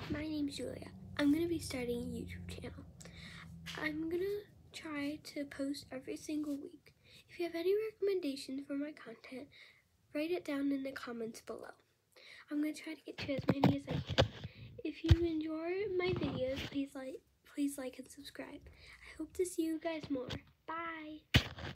My name's Julia. I'm going to be starting a YouTube channel. I'm going to try to post every single week. If you have any recommendations for my content, write it down in the comments below. I'm going to try to get to as many as I can. If you enjoy my videos, please like and subscribe. I hope to see you guys more. Bye!